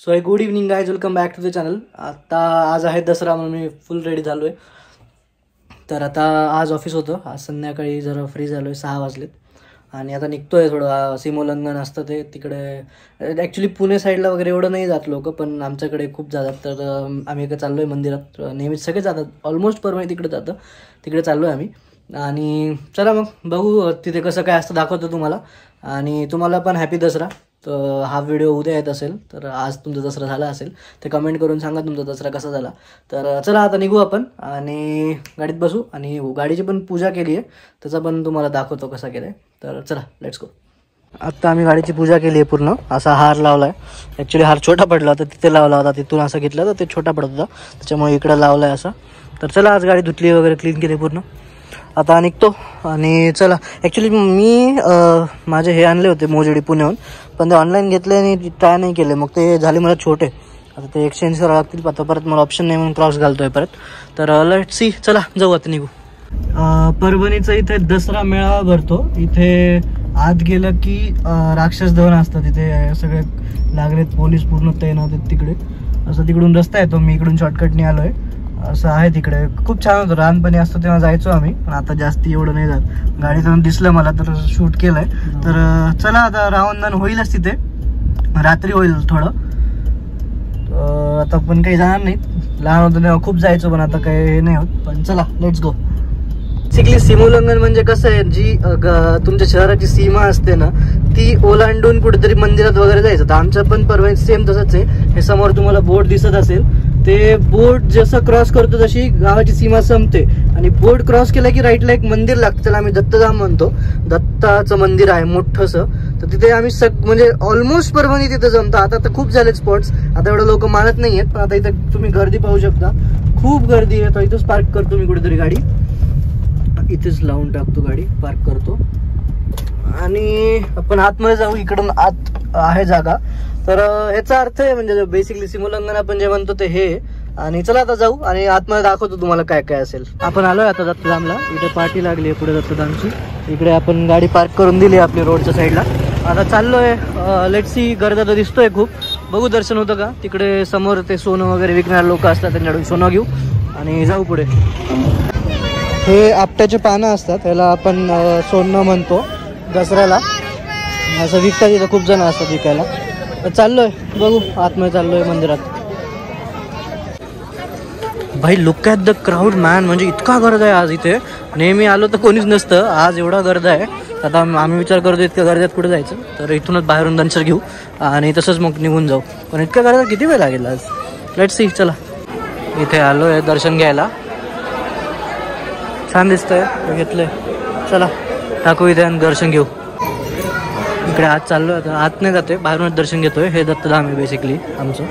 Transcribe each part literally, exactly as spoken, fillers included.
So hey good evening guys, welcome back to the channel. आता आज आहे दसरा म्हणून मी फुल रेडी झालो आहे. तर आता आज ऑफिस होतं, आज संध्याकाळी जरा फ्री झालो आहे, सहा वाजलेत आणि आता निघतो आहे. थोडं सीमोल्लंघन असतं ते तिकडे. ॲक्च्युली पुणे साईडला वगैरे एवढं नाही जात लोक, पण आमच्याकडे खूप जातात. तर आम्ही इकडे चाललो आहे मंदिरात. नेहमीच सगळे जातात, ऑलमोस्ट परमने तिकडे जातं, तिकडे चाललो आहे आम्ही. आणि चला मग बघू तिथे कसं काय असतं, दाखवतो तुम्हाला. आणि तुम्हाला पण हॅपी दसरा. तर हा व्हिडिओ उद्या येत असेल, तर आज तुमचा दसरा झाला असेल ते कमेंट करून सांगा तुमचा दसरा कसा झाला. तर चला आता निघू आपण आणि गाडीत बसू. आणि गाडीची पण पूजा केली आहे, त्याचा पण तुम्हाला दाखवतो कसा केला आहे. तर चला लेट्स गो. आत्ता आम्ही गाडीची पूजा केली आहे पूर्ण. असा हार लावला आहे. ॲक्च्युली हार छोटा पडला होता, तिथे लावला होता, तिथून असं घेतलं तर ते छोटा पडत होता, त्याच्यामुळे इकडं लावला आहे असा. तर चला आज गाडी धुतली वगैरे, क्लीन केली पूर्ण. आता निघतो. आणि चला ॲक्च्युली मी माझे हे आणले होते मोजेडी पुण्याहून, पण ते ऑनलाईन घेतले आणि ट्राय नाही केले, मग ते झाले मला छोटे. आता ते एक्सचेंज करावं लागतील, आता परत मला ऑप्शन नाही म्हणून क्रॉस घालतो आहे परत. तर लेट्स सी, चला जाऊ आता निघू. परभणीचा इथे दसरा मेळावा भरतो. इथे आत गेलं की राक्षस धवन असतात, तिथे सगळे लागलेत पोलीस पूर्ण तैनात आहेत तिकडे. असं तिकडून रस्ता येतो, मी इकडून शॉर्टकटने आलो आहे. असं आहे तिकडे, खूप छान होतं. लहानपणी असतं तेव्हा जायचो आम्ही, पण आता जास्ती एवढं नाही जात. गाडीतून दिसलं मला तर शूट केलंय. तर चला आता रावणधन होईलच तिथे, रात्री होईल थोडं. आता पण काही जाणार नाही, लहान होतं तेव्हा खूप जायचो, पण आता काही हे नाही होत. पण चला लेट्स गो. बेसिकली सीमोल्लंघन म्हणजे कसं आहे, जी तुमच्या शहराची सीमा असते ना, ती ओलांडून कुठेतरी मंदिरात वगैरे जायचं. तर आमच्या पण परवा सेम तसंच आहे. हे समोर तुम्हाला बोर्ड दिसत असेल, ते बोर्ड जसं क्रॉस करतो तशी गावाची सीमा संपते. आणि बोर्ड क्रॉस केला की राईटला एक मंदिर लागतं, त्याला आम्ही दत्तधाम म्हणतो. दत्ताचं मंदिर आहे मोठंसं. तर तिथे आम्ही सग म्हणजे ऑलमोस्ट परभणी तिथे जमतो. आता तर खूप झालेत स्पॉट्स, आता एवढं लोक मानत नाही आहेत, पण आता इथे तुम्ही गर्दी पाहू शकता, खूप गर्दी आहे. तर इथंच पार्क करतो मी कुठेतरी गाडी, इथेच लावून टाकतो गाडी, पार्क करतो आणि आपण आतमध्ये जाऊ. इकडून आत आहे जागा. तर ह्याचा अर्थ आहे म्हणजे बेसिकली सीमोल्लंघन आपण जे म्हणतो ते हे. आणि चला आता जाऊ आणि आतमध्ये दाखवतो तुम्हाला काय काय असेल. आपण आलोय आता दत्तधामला. इथे पार्टी लागली आहे पुढे दत्तधामची. इकडे आपण गाडी पार्क करून दिली आपली रोडच्या साईडला. आता चाललोय. लेट्स सी, गर्दा तर दिसतोय खूप, बघू दर्शन होतं का. तिकडे समोर ते सोनं वगैरे विकणारे लोक असतात, त्यांच्याकडून सोनं घेऊ आणि जाऊ पुढे. हे आपट्याचे पानं असतात, ह्याला आपण सोनं म्हणतो दसऱ्याला. असं विकतात, इथं खूप जण असतात विकायला. तर चाललोय, बघू आतमध्ये चाललोय मंदिरात. भाई look at the crowd man, म्हणजे इतका गर्द आहे आज इथे. नेहमी आलो तर कोणीच नसतं, आज एवढा गर्द आहे. आता आम्ही विचार करतो इतक्या गर्दीत कुठे जायचं, तर इथूनच बाहेरून दर्शन घेऊ आणि तसंच मग निघून जाऊ. पण इतक्या गर्दीत किती वेळ लागेल आज, लेट्स सी. चला इथे आलोय दर्शन घ्यायला, छान दिसतंय, घेतलंय. चला टाकू इथे आणि दर्शन घेऊ. इकडे आत चाललो आहे, आत नाही जाते, बाहेरूनच दर्शन घेतोय. हे दत्तधाम आहे बेसिकली आमचं.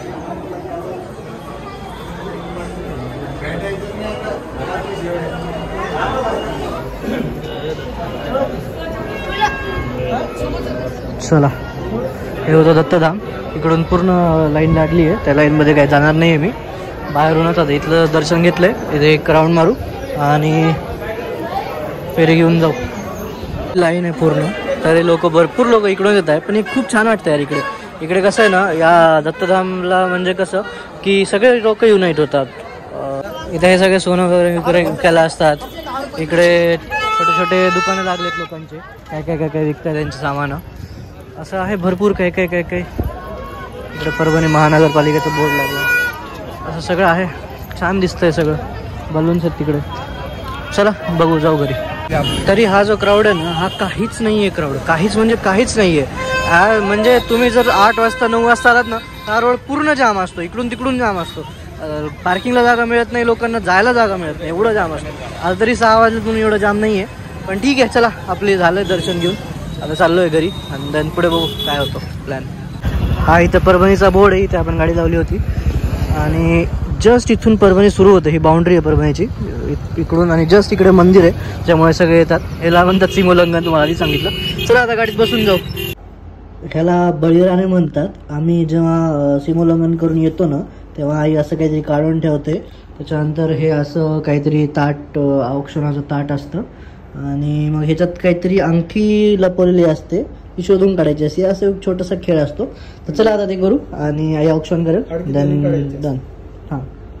चला हे होतं दत्तधाम. इकडून पूर्ण लाईन लागली आहे, त्या लाईनमध्ये काही जाणार नाही आहे मी, बाहेरूनच. आता इथलं दर्शन घेतलंय, इथे एक राऊंड मारू आणि फेरी घेऊन जाऊ. लाईन आहे पूर्ण, तरी लोक भरपूर लोक इकडून येत आहे, पण एक खूप छान वाटतं यार इकडे. इकडे कसं आहे ना, या दत्तधामला म्हणजे कसं की सगळे लोक युनाईट होतात. इथे हे सगळे सोनं वगैरे विक्री विकायला असतात. इकडे छोटे छोटे दुकानं लागलेत लोकांचे, काय काय काय काय विकतात त्यांचे सामानं. असं आहे भरपूर काय काय काय काय. इकडे परभणी महानगरपालिकेचं बोर्ड लागलं, असं सगळं आहे. छान दिसतंय सगळं, बलून्स आहेत तिकडे. चला बघू, जाऊ घरी. तरी हा जो क्राऊड आहे ना, हा काहीच नाही आहे क्राऊड, काहीच म्हणजे काहीच नाही आहे. म्हणजे तुम्ही जर आठ वाजता नऊ वाजता आलात ना, हा रोड पूर्ण जाम असतो, इकडून तिकडून जाम असतो. पार्किंगला जागा मिळत नाही, लोकांना जायला जागा मिळत नाही, एवढं जाम असतं. आज तरी सहा वाजले तुम्ही, एवढं जाम नाही आहे. पण ठीक आहे, चला आपले झालं दर्शन घेऊन, आता चाललो आहे घरी आणि देन पुढे बघू काय होतं प्लॅन. हा इथं परभणीचा बोर्ड आहे, इथे आपण गाडी लावली होती आणि जस्ट इथून परभणी सुरू होतं. ही बाउंड्री आहे परभणीची इकडून, आणि जस्ट इकडे मंदिर आहे, त्यामुळे सगळे येतात. ह्याला म्हणतात सीमोल्लंघन, तुम्हाला आधी सांगितलं. चला आता गाडीत बसून जाऊ. ह्याला बळीराणे म्हणतात. आम्ही जेव्हा सीमोल्लंघन करून येतो ना, तेव्हा आई असं काहीतरी काढून ठेवते. त्याच्यानंतर हे असं काहीतरी ताट, औक्षणाचं ताट असतं आणि मग ह्याच्यात काहीतरी अंगठी लपवलेली असते. ती शोधून काढायची असते. असं एक छोटासा खेळ असतो. तर चला आता ते करू आणि आई ऑप्शन करेल देन डन. हां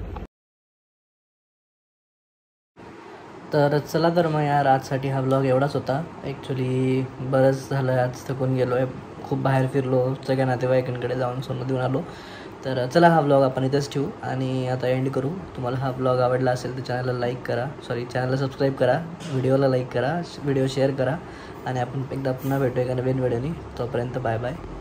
तर चला तर मग यार आजसाठी हा ब्लॉग एवढाच होता. ॲक्च्युली बरंच झालं, आज थकून गेलो आहे, खूप बाहेर फिरलो, सगळ्या नातेवाईकांकडे जाऊन सोनं देऊन आलो. तर चला हा ब्लॉग आपण इथेच ठेवू आणि आता एंड करू. तुम्हाला हा ब्लॉग आवडला असेल तर चॅनलला लाईक करा, सॉरी चॅनलला सबस्क्राईब करा, व्हिडिओला लाईक करा, व्हिडिओ शेअर करा आणि आपण एकदा पुन्हा भेटू एका नवीन व्हिडिओनी. तोपर्यंत बाय बाय.